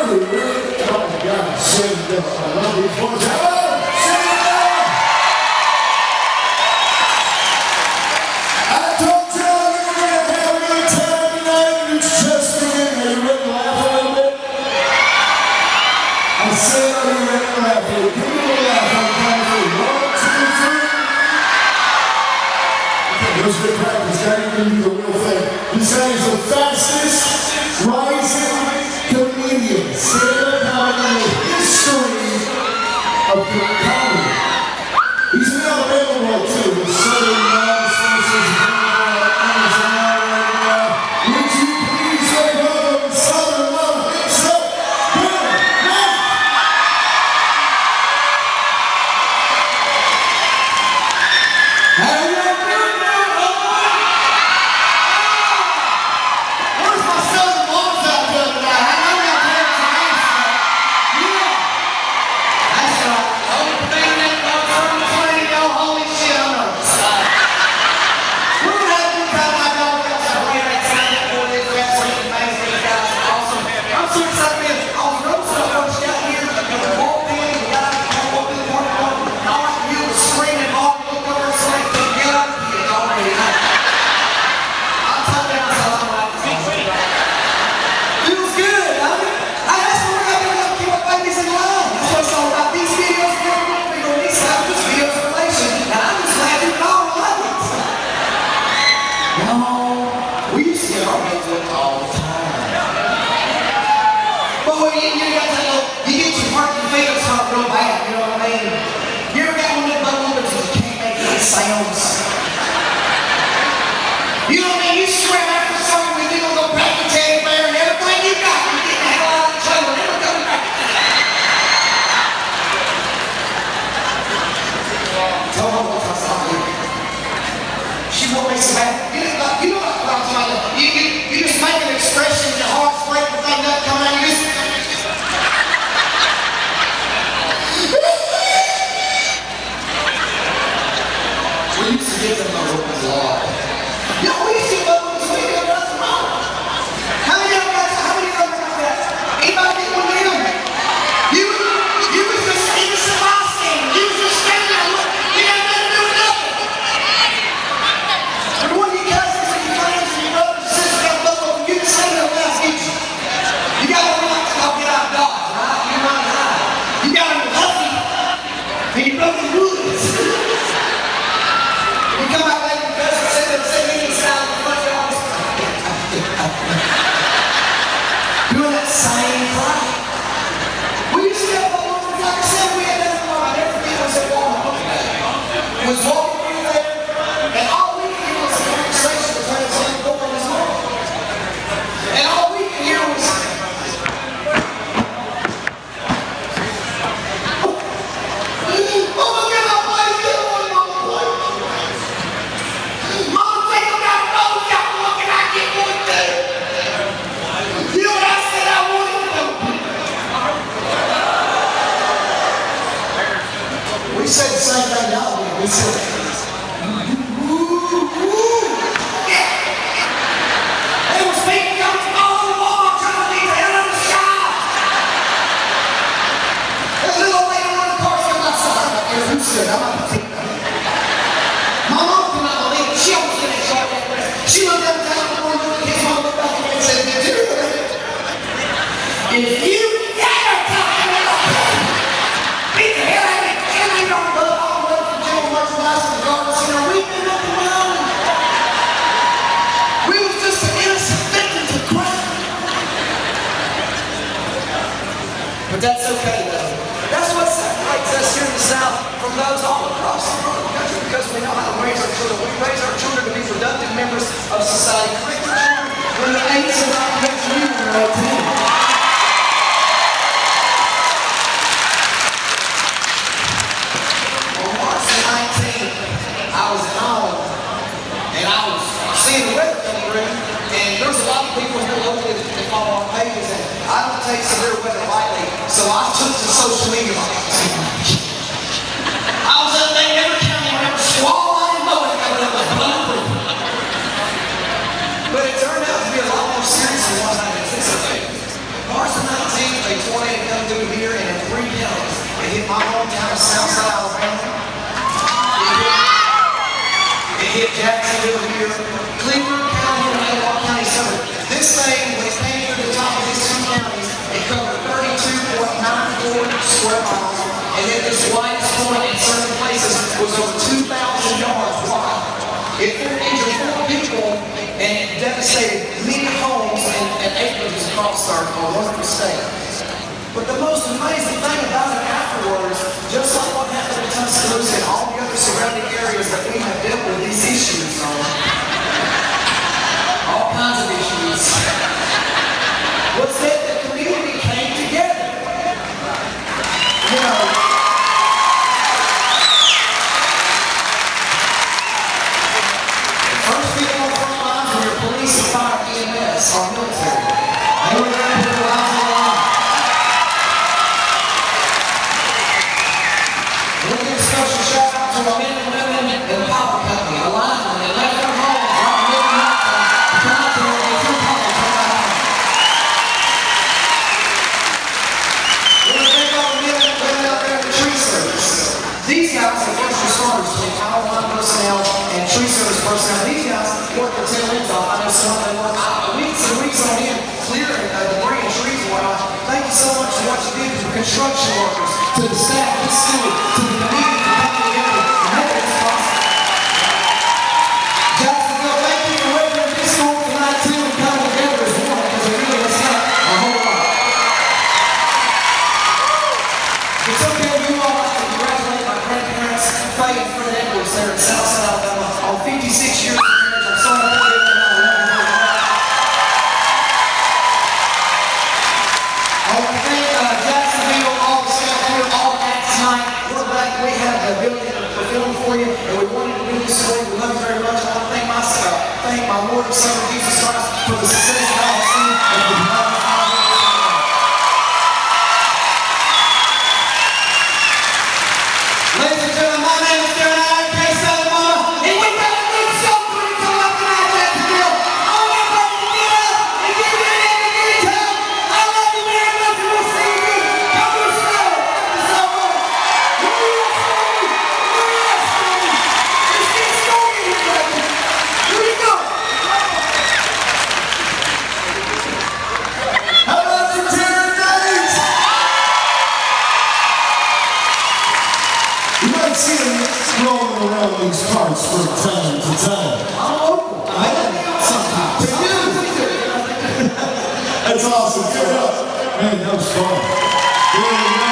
But it turned out to be a lot more serious than what I anticipated. March the 19th, a tornado come through here and in 3 counties. It hit my hometown of Southside, Alabama. It hit Jacksonville here, Cleveland County, and Elwha County Suburb. This thing, when it came through the top of these 2 counties, it covered 32.94 square miles, and then this widest point in certain places was over 2,000 yards wide. It injured 4 people and devastated many homes and acreages across our wonderful state. But the most amazing thing about it afterwards, just like what happened in Tuscaloosa and all the other surrounding areas that we have dealt with these issues on, all kinds of issues, was that the community came together. You know, the first people on the front lines were your police and fire, EMS, our military. They were there to put their lives on the line. We'll give a special shout out to our men and women in the power company, the linemen, that left their homes right in the middle of the night to come out there and they took home and come back home. We're going to thank all the men and women out there in the tree service. These guys are first responders, power line personnel and tree service personnel. These guys work their tail ends off. I know some of them work weeks and weeks on end, clearing debris and trees and whatnot. Thank you so much for what you did to the construction workers, to the staff, to the school, to the community for coming together and making this possible. Jacksonville, thank you for waiting this school tonight too and coming together as one, because it really has helped a whole lot. It's okay, you all like to congratulate my grandparents, Faye and Fred Edwards there in Southside Alabama on 56 years of marriage. I'm sorry to give them all the love. I want to thank Jacksonville, all the staff here, all the acts tonight. We're glad we have the ability to film for you, and we wanted to do this for you. We love you very much. I want to thank my Lord and Savior Jesus Christ for the success that I have seen and for the love of God. Ladies and gentlemen, my name is Darren. Momma, and we got a big show for you coming up tonight, Jacksonville. I want everybody to get up and get ready and get town. I love you very much, and we'll see you. Come to the show. It's over. Let's get started here, baby. Here we go. How about some Darren days? You might see them rolling around these parts from time to time. Oh, I sometimes. That's awesome. Good up. Man, that was fun.